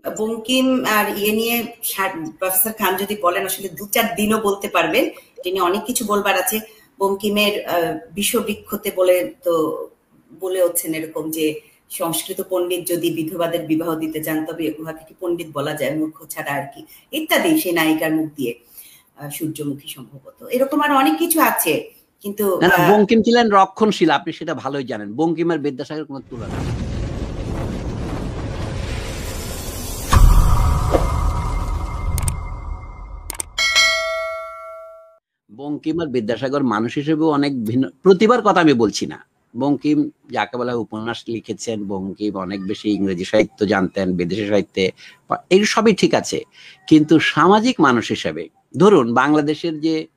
বঙ্কিম আর ইয়ে নিয়ে প্রফেসর খান যদি বলেন আসলে 2-4 দিনও বলতে পারবেন, তিনি অনেক কিছু বলবার আছে। বঙ্কিমের বিশ্ববৃক্ষতে বলে তো বলে হচ্ছেন এরকম যে সংস্কৃত পণ্ডিত যদি বিধবাদের বিবাহ দিতে চান তবে উহাকে কি পণ্ডিত বলা যায়, মূর্খ ছাড়া আর কি, ইত্যাদি। সেই নায়িকার মুখ দিয়ে, সূর্যমুখী সম্ভবত, এরকম আর অনেক কিছু আছে। কিন্তু বঙ্কিম ছিলেন রক্ষণশীল, আপনি সেটা ভালোই জানেন। বঙ্কিমের বিদ্যাসাগর কোনো তুলনা নেই। বঙ্কিম আর বিদ্যাসাগর মানুষ হিসেবেও অনেক ভিন্ন। প্রতিভার কথা আমি বলছি না। বঙ্কিম যাকে বলা উপন্যাস লিখেছেন, বঙ্কিম অনেক বেশি ইংরেজি সাহিত্য জানতেন, বিদেশি সাহিত্যে, এই সবই ঠিক আছে। কিন্তু সামাজিক মানুষ হিসেবে ধরুন বাংলাদেশের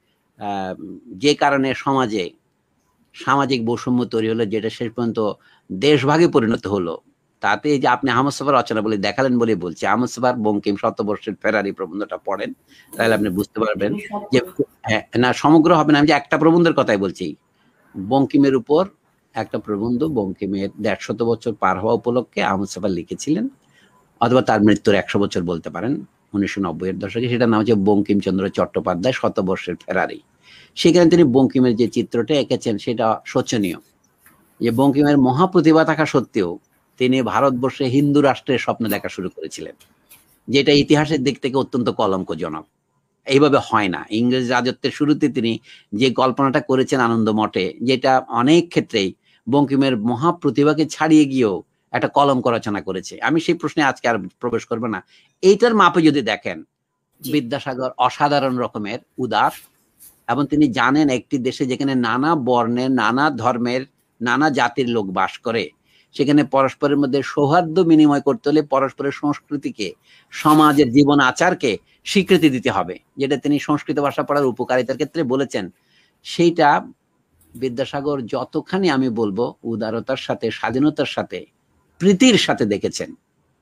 যে কারণে সমাজে সামাজিক বৈষম্য তৈরি হলো, যেটা শেষ পর্যন্ত দেশভাগে পরিণত হলো, তাতে যে আপনি আহমদ ছফার রচনা বলে দেখালেন বলে বলছি। আহমদ ছফার বঙ্কিম শতবর্ষের ফেরারি প্রবন্ধটা পড়েন, তাহলে আপনি বুঝতে পারবেন যে না, সমগ্র হবে না, আমি যে একটা প্রবন্ধের কথাই বলছি। বঙ্কিমের উপর একটা প্রবন্ধ বঙ্কিমের 150 বছর পার হওয়া উপলক্ষে আহমদ ছফা লিখেছিলেন, অথবা তার মৃত্যুর 100 বছর বলতে পারেন, 1990-এর দশকে। সেটার নাম হচ্ছে বঙ্কিমচন্দ্র চট্টোপাধ্যায় শতবর্ষের ফেরারি। সেখানে তিনি বঙ্কিমের যে চিত্রটা এঁকেছেন সেটা শোচনীয়, যে বঙ্কিমের মহাপ্রতিভা থাকা সত্ত্বেও তিনি ভারতবর্ষে হিন্দু রাষ্ট্রের স্বপ্ন দেখা শুরু করেছিলেন, যেটা ইতিহাসের দিক থেকে অত্যন্ত কলঙ্কজনক। এইভাবে হয় না। ইংরেজ রাজত্বের শুরুতে তিনি যে কল্পনাটা করেছেন আনন্দ মঠে, যেটা অনেক ক্ষেত্রেই বঙ্কিমের মহাপ্রতিভাকে ছাড়িয়ে গিয়েও একটা কলঙ্ক রচনা করেছে। আমি সেই প্রশ্নে আজকে আর প্রবেশ করবো না। এইটার মাপে যদি দেখেন, বিদ্যাসাগর অসাধারণ রকমের উদার, এবং তিনি জানেন একটি দেশে যেখানে নানা বর্ণের, নানা ধর্মের, নানা জাতির লোক বাস করে, সেখানে পরস্পরের মধ্যে সৌহার্দ্য বিনিময় করতে হলে পরস্পরের সংস্কৃতিকে, সমাজের জীবন আচারকে স্বীকৃতি দিতে হবে, যেটা তিনি সংস্কৃত ভাষা পড়ার উপকারিতার ক্ষেত্রে বলেছেন। সেইটা বিদ্যাসাগর যতখানি আমি বলবো উদারতার সাথে, স্বাধীনতার সাথে, প্রীতির সাথে দেখেছেন।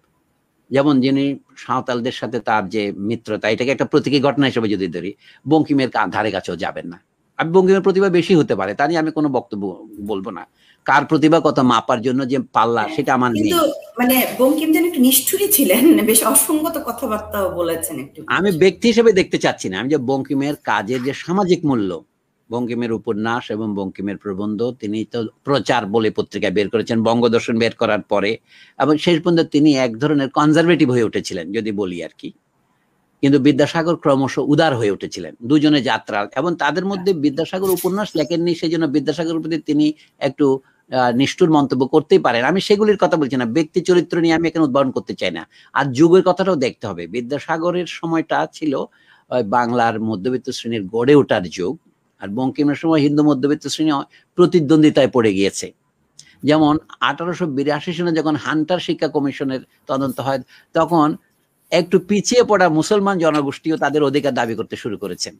যেমন যিনি সাঁওতালদের সাথে তার যে মিত্রতা, এটাকে একটা প্রতীকী ঘটনা হিসেবে যদি ধরি, বঙ্কিমের ধারে কাছেও যাবেন না। আমি বঙ্কিমের প্রতিভা বেশি হতে পারে, তা নিয়ে আমি কোনো বক্তব্য বলবো না। কার প্রতিভা কত মাপার জন্য যে পাল্লা, সেটা আমার নেই। কিন্তু মানে বঙ্কিম যেন একটু নিষ্ঠুরী ছিলেন, বেশ অসঙ্গত কথাবার্তাও বলেছেন একটু। আমি ব্যক্তি হিসেবে দেখতে চাচ্ছি না, আমি যে বঙ্কিমের কাজের যে সামাজিক মূল্য, বঙ্কিমের উপন্যাস এবং বঙ্কিমের প্রবন্ধ তিনি তো প্রচার বলে পত্রিকায় বের করেছেন, বঙ্গদর্শন বের করার পরে, এবং শেষ পর্যন্ত তিনি এক ধরনের কনজারভেটিভ হয়ে উঠেছিলেন যদি বলি আর কি। কিন্তু বিদ্যাসাগর ক্রমশ উদার হয়ে উঠেছিলেন, দুজনে যাত্রা। এবং তাদের মধ্যে বিদ্যাসাগর উপন্যাস লেখেননি, সেই জন্য বিদ্যাসাগরের প্রতি তিনি একটু নিষ্ঠুর মন্তব্য করতেই পারেন। আমি সেগুলির কথা বলছি না, ব্যক্তি চরিত্র নিয়ে আমি এখানে উদ্ভাবন করতে চাই না। আর যুগের কথাটাও দেখতে হবে। বিদ্যাসাগরের সময়টা ছিল বাংলার মধ্যবিত্ত শ্রেণীর গড়ে ওঠার যুগ, আর বঙ্কিমের সময় হিন্দু মধ্যবিত্ত শ্রেণী প্রতিদ্বন্দ্বিতায় পড়ে গিয়েছে। যেমন 1882 সনে যখন হান্টার শিক্ষা কমিশনের তদন্ত হয়, তখন একটু পিছিয়ে পড়া মুসলমান জনগোষ্ঠীও তাদের অধিকার দাবি করতে শুরু করেছেন।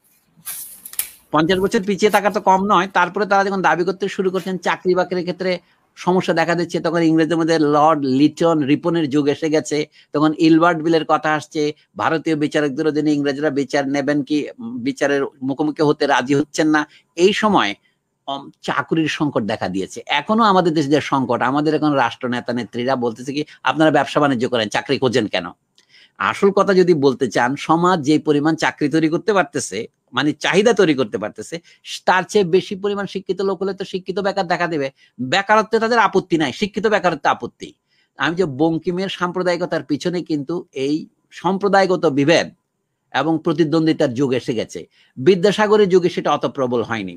50 বছর পিছিয়ে থাকা তো কম নয়। তারপরে তারা যখন দাবি করতে শুরু করছেন, চাকরি বাকরির ক্ষেত্রে সমস্যা দেখা দিচ্ছে, তখন ইংরেজদের মধ্যে লর্ড লিটন রিপনের যুগ এসে গেছে। তখন ইলবার্ট বিলের কথা আসছে, ভারতীয় বিচারকদের অধীনে ইংরেজরা বিচার নেবেন কি, বিচারের মুখোমুখি হতে রাজি হচ্ছেন না। এই সময় চাকরির সংকট দেখা দিয়েছে। এখনো আমাদের দেশে যে সংকট, আমাদের এখন রাষ্ট্র নেতা নেত্রীরা বলতেছে কি, আপনারা ব্যবসা বাণিজ্য করেন, চাকরি খোঁজেন কেন? আসল কথা যদি বলতে চান, সমাজ যে পরিমাণ চাকরি তৈরি করতে পারতেছে, মানে চাহিদা তৈরি করতে পারতেছে, তার চেয়ে বেশি পরিমাণ শিক্ষিত লোক হলে তো শিক্ষিত বেকার দেখা দেবে। বেকারত্বে তাদের আপত্তি নাই, শিক্ষিত বেকারত্ব আপত্তি। আমি যে বঙ্কিমের সাম্প্রদায়িকতার পিছনে কিন্তু এই সম্প্রদায়গত বিভেদ এবং প্রতিদ্বন্দ্বিতার যুগ এসে গেছে। বিদ্যাসাগরের যুগে সেটা অত প্রবল হয়নি।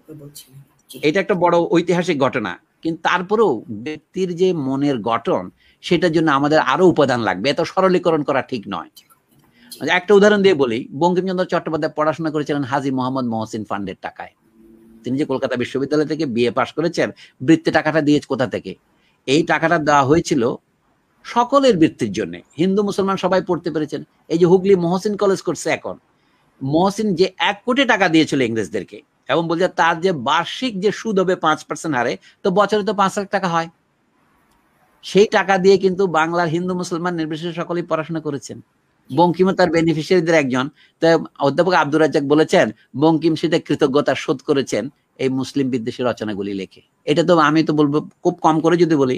এটা একটা বড় ঐতিহাসিক ঘটনা। কিন্তু তারপরেও ব্যক্তির যে মনের গঠন, সেটার জন্য আমাদের আরো উপাদান লাগবে, এত সরলীকরণ করা ঠিক নয়। একটা উদাহরণ দিয়ে বলি, বঙ্কিমচন্দ্র চট্টোপাধ্যায় পড়াশোনা করেছিলেন হাজী মোহাম্মদ মহসিন ফান্ডের টাকায়। তিনি যে কলকাতা বিশ্ববিদ্যালয় থেকে বিএ পাশ করেছেন, বৃত্তি টাকাটা দিয়েছে কোথা থেকে? এই টাকাটা দেওয়া হয়েছিল সকলের বৃত্তির জন্য, হিন্দু মুসলমান সবাই পড়তে পেরেছেন। এই যে হুগলি মহসিন কলেজ করছে এখন, মহসিন যে 1 কোটি টাকা দিয়েছিল ইংরেজদেরকে, এবং বলছে তার যে বার্ষিক যে সুদ হবে 5% হারে, তো বছরে তো 5 লাখ টাকা হয়। সেই টাকা দিয়ে কিন্তু বাংলার হিন্দু মুসলমান নির্বিশেষে সকলেই পড়াশোনা করেছেন। বঙ্কিমও তার বেনিফিশিয়ারিদের একজন। তাই অধ্যাপক আব্দুর রাজ্জাক বলেছেন, বঙ্কিম সেটা কৃতজ্ঞতা শোধ করেছেন এই মুসলিম বিদ্বেষী রচনাগুলি লেখে। এটা তো আমি তো বলবো, খুব কম করে যদি বলি,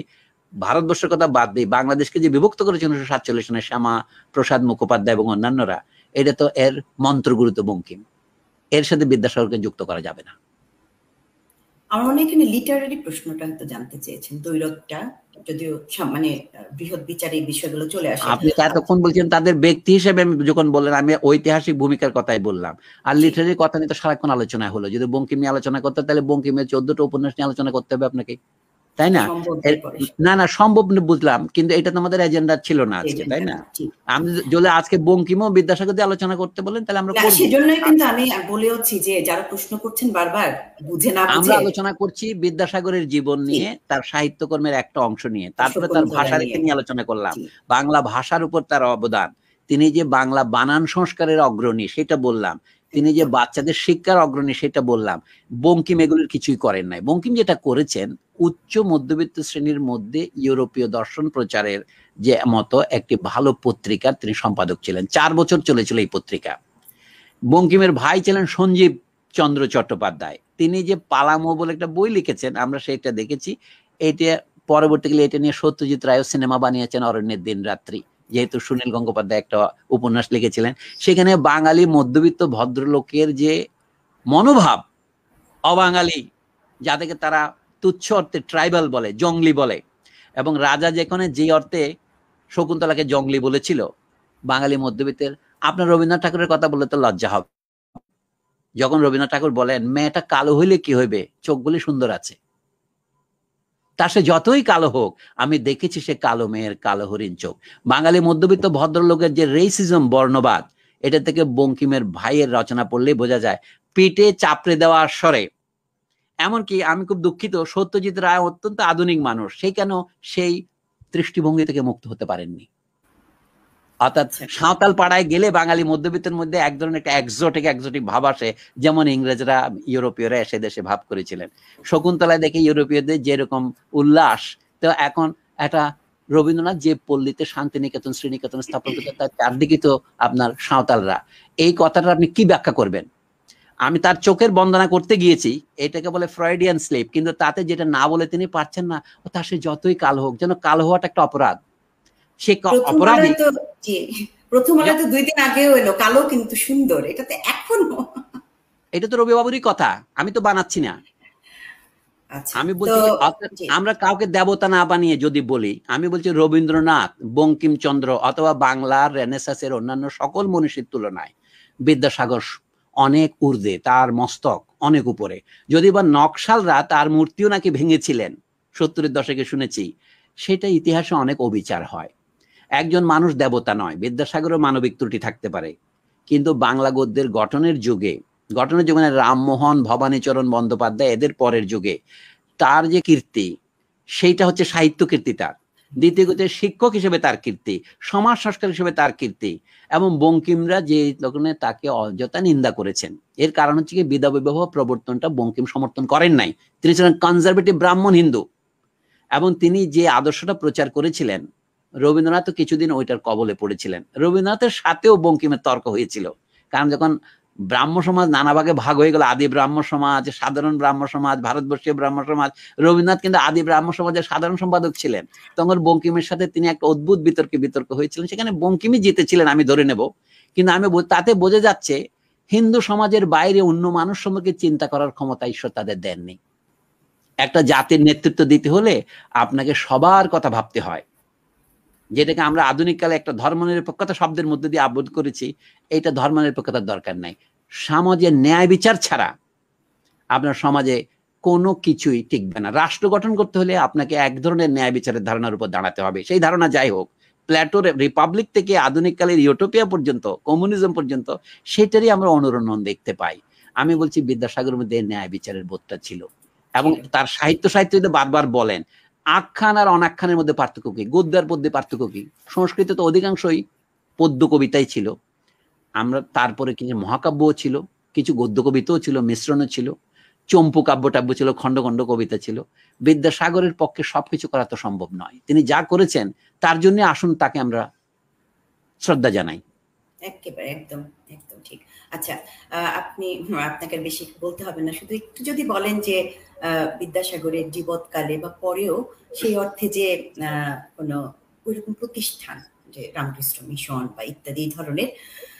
ভারতবর্ষের কথা বাদ দিই, বাংলাদেশকে যে বিভক্ত করেছে 1947 সনে শ্যামা প্রসাদ মুখোপাধ্যায় এবং অন্যান্যরা, এটা তো এর মন্ত্রগুরুত্ব বঙ্কিম, এর সাথে বিদ্যাসাগরকে যুক্ত করা যাবে না। আমার মনে হয় এখানে লিটারারি প্রশ্নটা হয়তো জানতে চেয়েছেন, দ্বৈরথটা, যদিও মানে বৃহৎ বিচারে এই বিষয়গুলো চলে আসে। আপনি এতক্ষণ বলছেন তাদের ব্যক্তি হিসেবে, আমি যখন বললেন আমি ঐতিহাসিক ভূমিকার কথাই বললাম, আর লিটারারি কথা নিয়ে তো সারাক্ষণ আলোচনা হলো। যদি বঙ্কিম নিয়ে আলোচনা করতে, তাহলে বঙ্কিমের 14টা উপন্যাস নিয়ে আলোচনা করতে হবে আপনাকে, তাই না? না না, সম্ভব বুঝলাম, কিন্তু এটা তো আমাদের এজেন্ডা ছিল না আজকে, তাই না? আমি যদি আজকে বঙ্কিম ও বিদ্যাসাগর দিয়ে আলোচনা করতে বলেন, তাহলে আমরা করব। সেজন্যই কিন্তু আমি বলেওছি যে যারা প্রশ্ন করছেন বারবার বুঝে না বুঝে, আমরা আলোচনা করছি বিদ্যাসাগরের জীবন নিয়ে, তার সাহিত্যকর্মের একটা অংশ নিয়ে, তারপরে তার ভাষা রেখে নিয়ে আলোচনা করলাম, বাংলা ভাষার উপর তার অবদান, তিনি যে বাংলা বানান সংস্কারের অগ্রণী সেটা বললাম, তিনি যে বাচ্চাদের শিক্ষার অগ্রণী সেটা বললাম। বঙ্কিম এগুলোর কিছুই করেন নাই। বঙ্কিম যেটা করেছেন, উচ্চ মধ্যবিত্ত শ্রেণীর মধ্যে ইউরোপীয় দর্শন প্রচারের যে মতো একটি ভালো পত্রিকার তিনি সম্পাদক ছিলেন। 4 বছর চলেছিল এই পত্রিকা। বঙ্কিমের ভাই ছিলেন সঞ্জীব চন্দ্র চট্টোপাধ্যায়, তিনি যে পালামো বলে একটা বই লিখেছেন, আমরা সেটা দেখেছি। এটা পরবর্তীকালে এটা নিয়ে সত্যজিৎ রায় সিনেমা বানিয়েছেন, অরণ্যের দিন রাত্রি, যেহেতু সুনীল গঙ্গোপাধ্যায় একটা উপন্যাস লিখেছিলেন। সেখানে বাঙালি মধ্যবিত্ত ভদ্রলোকের যে মনোভাব, অবাঙালি যাদেরকে তারা তুচ্ছ অর্থে ট্রাইবাল বলে, জঙ্গলি বলে, এবং রাজা যেখানে যে অর্থে শকুন্তলাকে জঙ্গলি বলেছিল, বাঙালি মধ্যবিত্তের, আপনার রবীন্দ্রনাথ ঠাকুরের কথা বললে তো লজ্জা হবে। যখন রবীন্দ্রনাথ ঠাকুর বলেন মেয়েটা কালো হইলে কি হইবে, চোখগুলি সুন্দর আছে, তার সে যতই কালো হোক, আমি দেখেছি সে কালো মেয়ের কালো হরিণ চোখ। বাঙালি মধ্যবিত্ত ভদ্রলোকের যে রেসিজম, বর্ণবাদ, এটা থেকে বঙ্কিমের ভাইয়ের রচনা পড়লেই বোঝা যায়। পিঠে চাপড়ে দেওয়া স্বরে, এমনকি আমি খুব দুঃখিত, সত্যজিৎ রায় অত্যন্ত আধুনিক মানুষ, সেই কেন সেই দৃষ্টিভঙ্গি থেকে মুক্ত হতে পারেননি। অর্থাৎ সাঁওতাল পাড়ায় গেলে বাঙালি মধ্যবিত্তের মধ্যে এক ধরনের একটা একজোটিক ভাব আসে, যেমন ইংরেজরা, ইউরোপীয়রা এসে দেশে ভাব করেছিলেন। শকুন্তলায় দেখে ইউরোপীয়দের যেরকম উল্লাস, তো এখন একটা রবীন্দ্রনাথ যে পল্লীতে শান্তিনিকেতন, শ্রীনিকেতন স্থাপন করতে, তার চারদিকে তো আপনার সাঁওতালরা। এই কথাটা আপনি কি ব্যাখ্যা করবেন? আমি তার চোখের বন্দনা করতে গিয়েছি, এটাকে বলে ফ্রয়েডিয়ান স্লিপ, কিন্তু তাতে যেটা না বলে তিনি পারছেন না, তার সে যতই কালো হোক, যেন কালো হওয়াটা একটা অপরাধ। সে অপরাধী। প্রথম আলো তো 2 দিন আগেও এলো, কালো কিন্তু সুন্দর, এটা তো এখনো, এটা তো রবি বাবুরই কথা, আমি তো বানাচ্ছি না। আমি বলছি আমরা কাউকে দেবতা না বানিয়ে যদি বলি, আমি বলছি রবীন্দ্রনাথ, বঙ্কিমচন্দ্র অথবা বাংলার রেনেসাসের অন্যান্য সকল মনীষীর তুলনায় বিদ্যাসাগর অনেক ঊর্ধ্বে, তার মস্তক অনেক উপরে। যদি বা নকশালরা তার মূর্তিও নাকি ভেঙেছিলেন 70-এর দশকে শুনেছি, সেটা ইতিহাসে অনেক অবিচার হয়। একজন মানুষ দেবতা নয়, বিদ্যাসাগরের মানবিক ত্রুটি থাকতে পারে, কিন্তু বাংলা গদ্যের গঠনের যুগে মানে রামমোহন, ভবানীচরণ বন্দ্যোপাধ্যায়, এদের পরের যুগে তার যে কীর্তি, সেইটা হচ্ছে সাহিত্য কীর্তি তার। দ্বিতীয়ত শিক্ষক হিসেবে তার কীর্তি, সমাজ সংস্কার হিসেবে তার কীর্তি, এবং বঙ্কিমরা যে লোকনে তাকে অযথা নিন্দা করেছেন, এর কারণ হচ্ছে কি বিধবা বিবাহ প্রবর্তনটা বঙ্কিম সমর্থন করেন নাই। তিনি ছিলেন কনজারভেটিভ ব্রাহ্মণ হিন্দু, এবং তিনি যে আদর্শটা প্রচার করেছিলেন, রবীন্দ্রনাথ কিছুদিন ওইটার কবলে পড়েছিলেন। রবীন্দ্রনাথের সাথেও বঙ্কিমের তর্ক হয়েছিল, কারণ যখন ব্রাহ্ম সমাজ নানা ভাগে ভাগ হয়ে গেল, আদি ব্রাহ্ম সমাজ, সাধারণ ব্রাহ্ম সমাজ, ভারতবর্ষীয় ব্রাহ্ম সমাজ, রবীন্দ্রনাথ কিন্তু আদি ব্রাহ্ম সমাজের সাধারণ সম্পাদক ছিলেন। তখন বঙ্কিমের সাথে তিনি একটা অদ্ভুত বিতর্ক হয়েছিলেন, সেখানে বঙ্কিমই জিতেছিলেন আমি ধরে নেব, কিন্তু আমি তাতে বোঝা যাচ্ছে হিন্দু সমাজের বাইরে অন্য মানুষ সম্পর্কে চিন্তা করার ক্ষমতা ঈশ্বর তাদের দেননি। একটা জাতির নেতৃত্ব দিতে হলে আপনাকে সবার কথা ভাবতে হয়, যেটাকে আমরা আধুনিক কালে একটা ধর্মনিরপেক্ষতা শব্দের মধ্যে দিয়ে আবদ্ধ করেছি। এইটা ধর্মনিরপেক্ষতার দরকার নাই। সমাজের ন্যায় বিচার ছাড়া আপনার সমাজে কোনো কিছুই টিকবে না। রাষ্ট্র গঠন করতে হলে আপনাকে এক ধরনের ন্যায় বিচারের ধারণার উপর দাঁড়াতে হবে। সেই ধারণা যাই হোক, প্ল্যাটোর রিপাবলিক থেকে আধুনিক কালের ইউটোপিয়া পর্যন্ত, কমিউনিজম পর্যন্ত, সেটারই আমরা অনুরণন দেখতে পাই। আমি বলছি বিদ্যাসাগরের মধ্যে ন্যায় বিচারের বোধটা ছিল, এবং তার সাহিত্য বারবার বলেন আখ্যান আর অনাখ্যানের মধ্যে পার্থক্য কি, গদ্যার পদ্যে পার্থক্য কি। সংস্কৃত তো অধিকাংশই পদ্য কবিতাই ছিল, আমরা তারপরে কিছু মহাকাব্যও ছিল, কিছু গদ্য কবিতাও ছিল, মিশ্রণও ছিল, চম্পু কাব্য টাব্য ছিল, খণ্ড খণ্ড কবিতা ছিল। বিদ্যাসাগরের পক্ষে সবকিছু করা তো সম্ভব নয়। তিনি যা করেছেন তার জন্য আসুন তাকে আমরা শ্রদ্ধা জানাই। একেবারে একদম একদম ঠিক। আচ্ছা, আপনি আপনাকে আর বেশি বলতে হবে না, শুধু একটু যদি বলেন যে বিদ্যাসাগরের জীবৎকালে বা পরেও সেই অর্থে যে কোনো ওইরকম প্রতিষ্ঠান, যে রামকৃষ্ণ মিশন বা ইত্যাদি ধরনের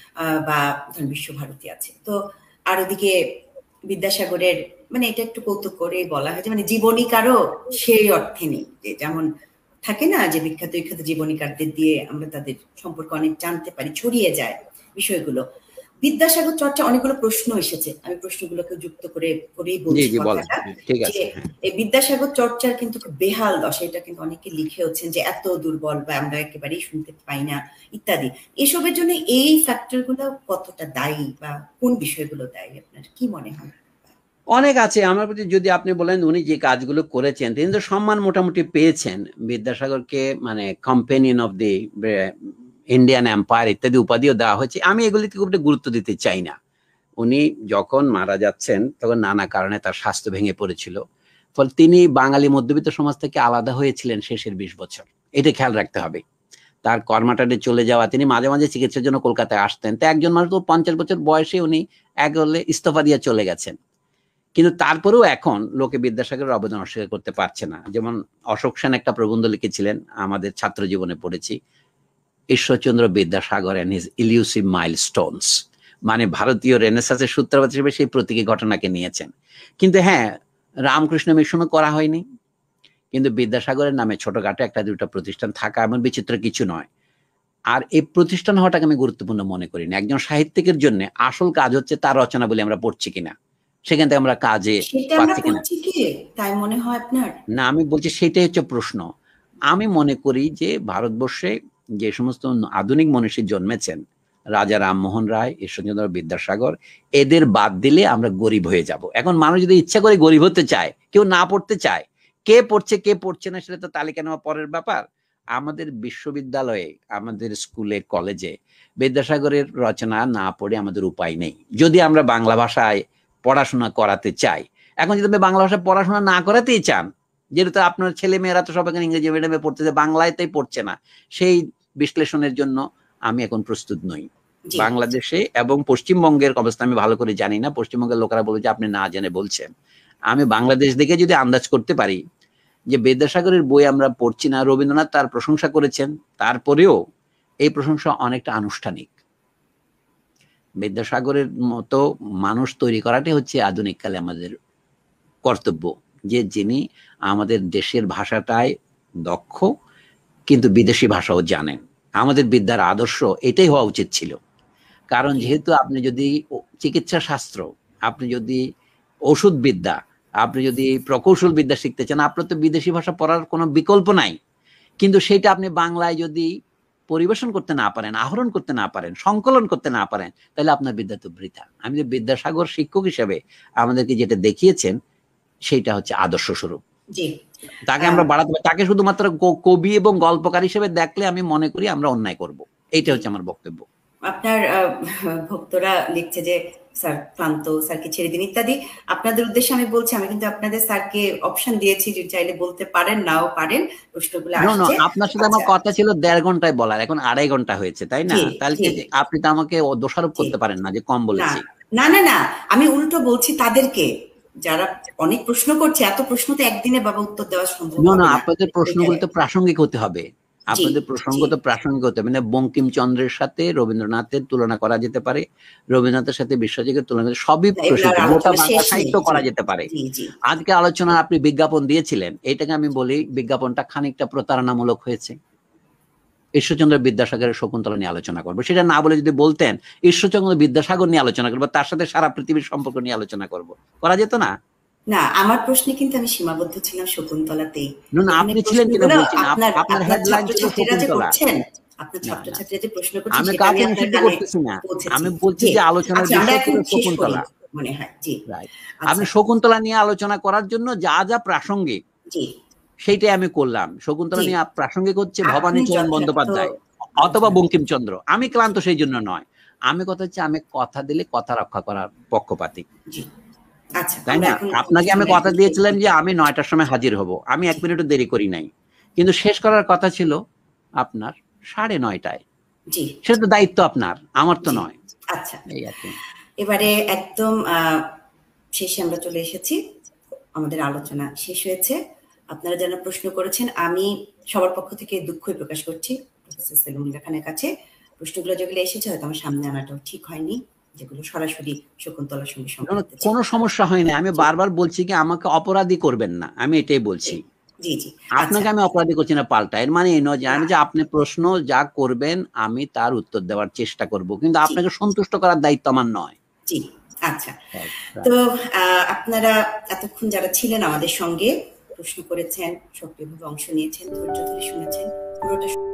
বা ধরুন বিশ্বভারতী আছে, তো আর ওদিকে বিদ্যাসাগরের মানে এটা একটু কৌতুক করে বলা হয় যে মানে জীবনীকারও সেই অর্থে নেই, যে যেমন থাকে না যে বিখ্যাত বিখ্যাত জীবনীকারদের দিয়ে আমরা তাদের সম্পর্কে অনেক জানতে পারি, ছড়িয়ে যায় বিষয়গুলো। বিদ্যাসাগর চর্চা অনেকগুলো প্রশ্ন এসেছে, আমি প্রশ্নগুলোকে যুক্ত করে করেই বলছি কথাটা, যে এই বিদ্যাসাগর চর্চার কিন্তু বেহাল দশা, এটা কিন্তু অনেকে লিখেওছেন যে এত দুর্বল বা আমরা একেবারেই শুনতে পাই না ইত্যাদি। এসবের জন্য এই ফ্যাক্টর গুলো কতটা দায়ী বা কোন বিষয়গুলো দায়ী আপনার কি মনে হয়? অনেক আছে আমার প্রতি। যদি আপনি বলেন উনি যে কাজগুলো করেছেন, তিনি তো সম্মান মোটামুটি পেয়েছেন। বিদ্যাসাগরকে মানে companion of the Indian empire ইত্যাদি উপাধিও দেওয়া হয়েছে। আমি এগুলিতে খুব গুরুত্ব দিতে চাই না। উনি যখন মারা যাচ্ছেন তখন নানা কারণে তার স্বাস্থ্য ভেঙে পড়েছিল, ফলে তিনি বাঙালি মধ্যবিত্ত সমাজ থেকে আলাদা হয়েছিলেন শেষের 20 বছর। এটা খেয়াল রাখতে হবে। তার কর্মাটারে চলে যাওয়া, তিনি মাঝে মাঝে চিকিৎসার জন্য কলকাতায় আসতেন। তো একজন মানুষ তো 50 বছর বয়সে উনি একলে ইস্তফা দিয়ে চলে গেছেন। কিন্তু তারপরেও এখন লোকে বিদ্যাসাগরের অবদান অস্বীকার করতে পারছে না। যেমন অশোক সেন একটা প্রবন্ধ লিখেছিলেন, আমাদের ছাত্র জীবনে পড়েছি, Ishwarchandra Vidyasagar and his elusive milestones, মানে ভারতীয় রেনেসাঁসের সূত্রপাত হিসেবে সেই প্রতীকী ঘটনাকে নিয়েছেন। কিন্তু হ্যাঁ, রামকৃষ্ণ মিশনও করা হয়নি, কিন্তু বিদ্যাসাগরের নামে ছোটখাটো একটা দুটো প্রতিষ্ঠান থাকা এমন বিচিত্র কিছু নয়। আর এই প্রতিষ্ঠান হওয়াটাকে আমি গুরুত্বপূর্ণ মনে করি না। একজন সাহিত্যিকের জন্য আসল কাজ হচ্ছে তার রচনা বলে আমরা পড়ছি কিনা, সেখান থেকে আমরা কাজে পাচ্ছি কিনা। তাই মনে হয় আপনার? না, আমি বলছি সেটাই হচ্ছে প্রশ্ন। আমি মনে করি যে ভারতবর্ষে যে সমস্ত আধুনিক মনীষী জন্মেছেন, রাজা রামমোহন রায়, ঈশ্বরচন্দ্র বিদ্যাসাগর, এদের বাদ দিলে আমরা গরিব হয়ে যাব। এখন মানুষ যদি ইচ্ছা করে গরিব হতে চায়, কেউ না পড়তে চায়, কে পড়ছে কে পড়ছে না সেটা তো তালিকা নেওয়া পরের ব্যাপার। আমাদের বিশ্ববিদ্যালয়ে, আমাদের স্কুলে কলেজে বিদ্যাসাগরের রচনা না পড়ে আমাদের উপায় নেই, যদি আমরা বাংলা ভাষায় পড়াশোনা করাতে চাই। এখন যদি আপনি বাংলা ভাষায় পড়াশোনা না করাতেই চান, যেহেতু আপনার ছেলে মেয়েরা তো সব এখন ইংরেজি মিডিয়ামে পড়তেছে, বাংলায় তাই পড়ছে না, সেই বিশ্লেষণের জন্য আমি এখন প্রস্তুত নই। বাংলাদেশে এবং পশ্চিমবঙ্গের অবস্থা আমি ভালো করে জানি না। পশ্চিমবঙ্গের লোকেরা বলে যে আপনি না জেনে বলছেন। আমি বাংলাদেশ দেখে যদি আন্দাজ করতে পারি যে বিদ্যাসাগরের বই আমরা পড়ছি না, রবীন্দ্রনাথ তার প্রশংসা করেছেন, তারপরেও এই প্রশংসা অনেকটা আনুষ্ঠানিক। বিদ্যাসাগরের মতো মানুষ তৈরি করাটাই হচ্ছে আধুনিক কালে আমাদের কর্তব্য, যে যিনি আমাদের দেশের ভাষাটায় দক্ষ কিন্তু বিদেশি ভাষাও জানেন। আমাদের বিদ্যার আদর্শ এটাই হওয়া উচিত ছিল। কারণ যেহেতু আপনি যদি চিকিৎসা শাস্ত্র, আপনি যদি ওষুধ বিদ্যা, আপনি যদি প্রকৌশল বিদ্যা শিখতে চান, আপনার তো বিদেশি ভাষা পড়ার কোনো বিকল্প নাই। কিন্তু সেটা আপনি বাংলায় যদি পরিবেশন করতে না পারেন, আহরণ করতে না পারেন, সংকলন করতে না পারেন, তাহলে আপনার বিদ্যা তো বৃথা। আমি যে বিদ্যাসাগর শিক্ষক হিসেবে আমাদেরকে যেটা দেখিয়েছেন সেটা হচ্ছে আদর্শ স্বরূপ। তাকে আমরা বাড়াতে পারি। তাকে শুধুমাত্র কবি এবং গল্পকার হিসেবে দেখলে আমি মনে করি আমরা অন্যায় করব। এইটা হচ্ছে আমার বক্তব্য। আপনার ভক্তরা লিখছে যে স্যার ক্লান্ত, স্যারকে ছেড়ে দিন ইত্যাদি। আপনাদের উদ্দেশ্যে আমি বলছি, আমি কিন্তু আপনাদের স্যারকে অপশন দিয়েছি যে চাইলে বলতে পারেন, নাও পারেন। প্রশ্নগুলো আসছে। আপনার সাথে আমার কথা ছিল 1.5 ঘন্টায় বলার, এখন 2.5 ঘন্টা হয়েছে, তাই না? তাহলে আপনি তো আমাকে দোষারোপ করতে পারেন না যে কম বলেছি। না না না, আমি উল্টো বলছি তাদেরকে, যারা অনেক প্রশ্ন করছে। এত প্রশ্ন তো একদিনে বাবা উত্তর দেওয়া সম্ভব না। আপনাদের প্রশ্নগুলো তো প্রাসঙ্গিক হতে হবে। আপনাদের প্রসঙ্গ তো প্রাসঙ্গিক হতে হবে। মানে বঙ্কিমচন্দ্রের সাথে রবীন্দ্রনাথের তুলনা করা যেতে পারে, রবীন্দ্রনাথের সাথে বিশ্বজিতের তুলনা, সবই গোটা বাংলা সাহিত্য করা যেতে পারে। আজকে আলোচনা আপনি বিজ্ঞাপন দিয়েছিলেন, এটাকে আমি বলি বিজ্ঞাপনটা খানিকটা প্রতারণামূলক হয়েছে। ঈশ্বরচন্দ্র বিদ্যাসাগরের শকুন্তলা নিয়ে আলোচনা করবো, সেটা না বলে যদি বলতেন ঈশ্বরচন্দ্র বিদ্যাসাগর নিয়ে আলোচনা করবো, তার সাথে সারা পৃথিবীর সম্পর্ক নিয়ে আলোচনা করবো, করা যেত না? না, আমার প্রশ্নে কিন্তু আমি সীমাবদ্ধ ছিলাম শকুন্তলাতেই। না, আপনি ছিলেন কিনা বলছি না, আপনার হেডলাইন ছিল শকুন্তলা। আপনার ছাত্রছাত্রীরা যে প্রশ্ন করছেন আমি কাউকে নিষিদ্ধ করতেছি না, আমি বলছি যে আলোচনার বিষয় ছিল শকুন্তলা। মনে হয় জি, আপনি শকুন্তলা নিয়ে আলোচনা করার জন্য যা যা প্রাসঙ্গিক সেইটাই আমি করলাম। শকুন্তলা নিয়ে প্রাসঙ্গিক হচ্ছে ভবানীচরণ বন্দ্যোপাধ্যায় অথবা বঙ্কিমচন্দ্র। আমি ক্লান্ত সেই জন্য নয়, আমি কথা হচ্ছে আমি কথা দিলে কথা রক্ষা করার পক্ষপাতী, তাই না? আপনাকে আমি কথা দিয়েছিলাম যে আমি 9টার সময় হাজির হব, আমি 1 মিনিটও দেরি করি নাই, কিন্তু শেষ করার কথা ছিল আপনার 9:30টায়। জি, সেটা তো দায়িত্ব আপনার, আমার তো নয়। আচ্ছা, এই আর কি। এবারে একদম শেষে আমরা চলে এসেছি, আমাদের আলোচনা শেষ হয়েছে। আপনারা যারা প্রশ্ন করেছেন, আমি সবার পক্ষ থেকে দুঃখই প্রকাশ করছি প্রফেসর সালিমুল্লাহ খানের কাছে। প্রশ্নগুলো যেগুলো এসেছে হয়তো আমার সামনে আনাটাও ঠিক হয়নি, যেগুলো সরাসরি শকুন্তলার সঙ্গে সম্পর্কিত ছিল। কোনো সমস্যা হয়নি, আমি বারবার বলছি কি আমাকে অপরাধী করবেন না, আমি এটাই বলছি। জি জি, আপনাকে আমি অপরাধী করছি না পাল্টা, এর মানে এই নয় যে আমি যে আপনি প্রশ্ন যা করবেন আমি তার উত্তর দেওয়ার চেষ্টা করব, কিন্তু আপনাকে সন্তুষ্ট করার দায়িত্ব আমার নয়। জি, আচ্ছা। তো আপনারা এতক্ষণ যারা ছিলেন আমাদের সঙ্গে, প্রশ্ন করেছেন, সক্রিয়ভাবে অংশ নিয়েছেন, ধৈর্য ধরে শুনেছেন, পুরোটা